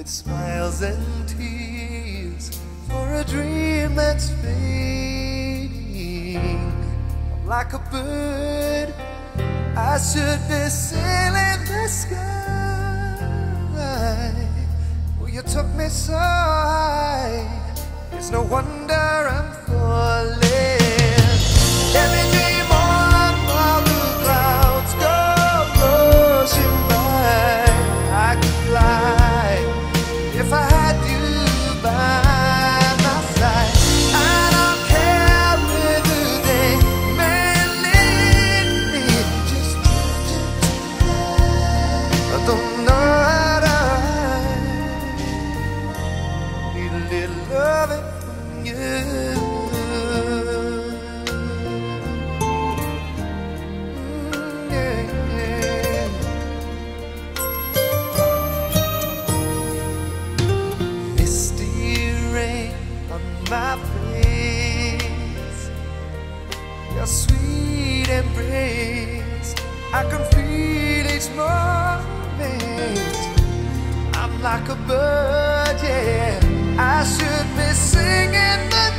smiles and tears for a dream that's fading. I'm like a bird, I should be sailing the sky. Well, you took me so high, it's no wonder I'm falling. Every dream on while the clouds go rushing by, I could fly if I had you by my side. I don't care where the day may lead me, just drifting tonight. I don't know how to hide, need a little loving from you. My face, your sweet embrace, I can feel each moment. I'm like a bird, yeah, I should be singing the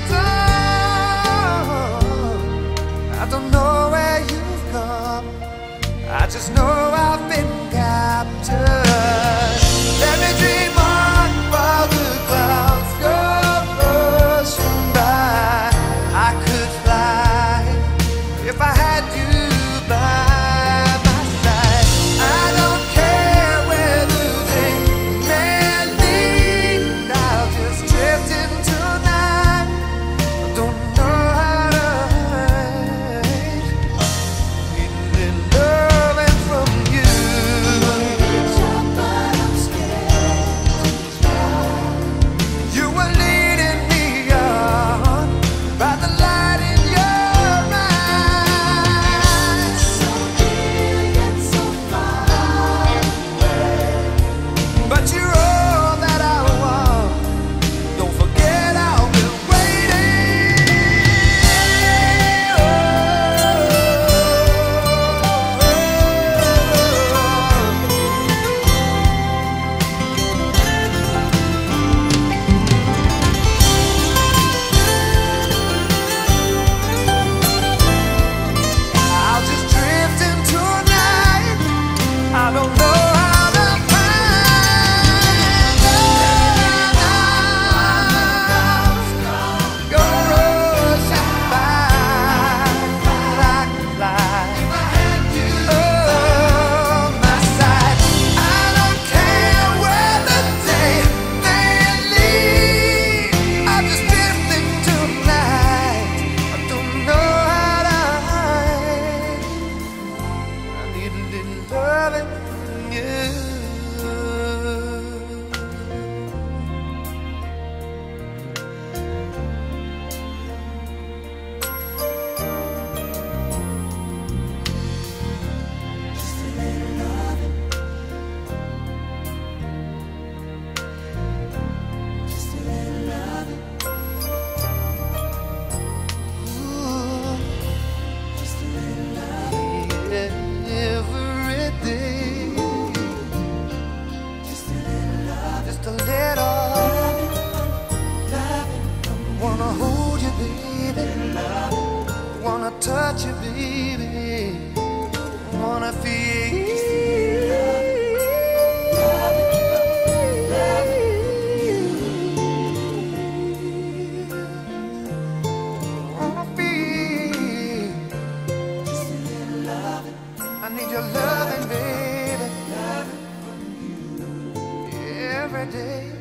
dawn. I don't know where you've come, I just know I've been captured. Let me dream on while the clouds go. If I had you by my side, I don't care where the day may lead. I'll just drift into night. I don't know how to hide. Need a little loving from you. But I'm scared to try. You were leading me on by the light in your loving you. Just a little loving. Just a little loving. Ooh, just a little loving. Yeah. Just a little, wanna hold you, baby, wanna touch you, baby, wanna feel you. Wanna feel. Just a little loving. I need your loving, baby, every day.